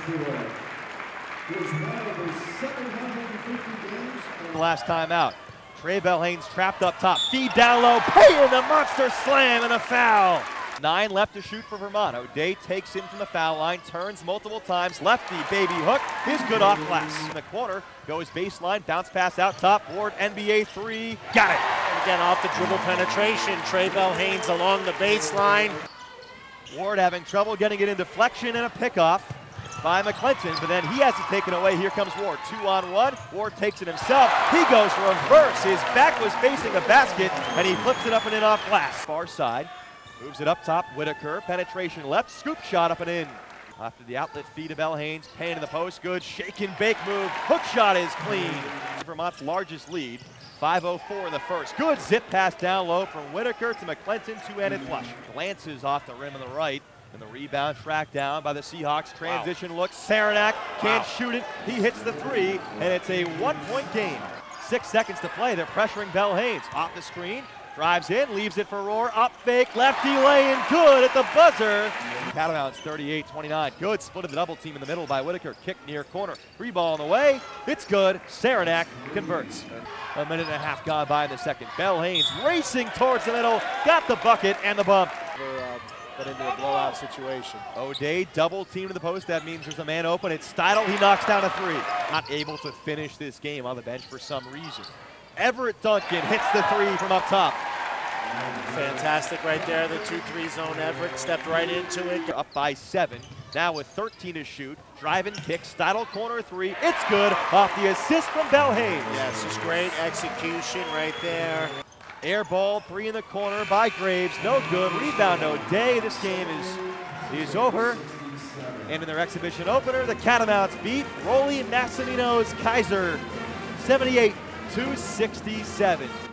Last time out. Trey Belhane's trapped up top. Feed down low. Payen the monster slam and a foul. 9 left to shoot for Vermont. O'Day takes in from the foul line, turns multiple times. Lefty, baby hook, is good off glass. In the corner, goes baseline, bounce pass out top. Ward, NBA 3, got it. And again, off the dribble penetration. Trey Belhane's along the baseline. Ward having trouble getting it in deflection and a pickoff by McClinton, but then he has it taken away. Here comes Ward, 2-on-1. Ward takes it himself. He goes reverse. His back was facing the basket, and he flips it up and in off glass. Far side. Moves it up top, Whitaker, penetration left, scoop shot up and in. After the outlet feed to Belhane's, Payen in the post, good, shake and bake move, hook shot is clean. Vermont's largest lead, 5:04 in the first. Good zip pass down low from Whitaker to McClinton, two-handed flush. Glances off the rim on the right, and the rebound tracked down by the Seahawks. Transition look, Saranac can't shoot it, he hits the three, and it's a one-point game. 6 seconds to play, they're pressuring Belhane's. Off the screen, drives in, leaves it for Rohr, up fake, lefty laying good at the buzzer. Catamounts 38-29, good split of the double team in the middle by Whitaker, kick near corner, free ball on the way, it's good, Saranac converts. A minute and a half gone by in the second. Belhane's racing towards the middle, got the bucket and the bump. But into a blowout situation. O'Day double team to the post, that means there's a man open, it's Steidel, he knocks down a three. Not able to finish this game on the bench for some reason. Everett Duncan hits the three from up top. Fantastic right there, the 2-3 zone. Everett stepped right into it. Up by 7, now with 13 to shoot. Drive and kick, Steidel corner three, it's good, off the assist from Belhanes. Yes, it's great execution right there. Air ball, 3 in the corner by Graves, no good, rebound O'Day. This game is over. And in their exhibition opener, the Catamounts beat Rolly Massimino's Keiser 78-67.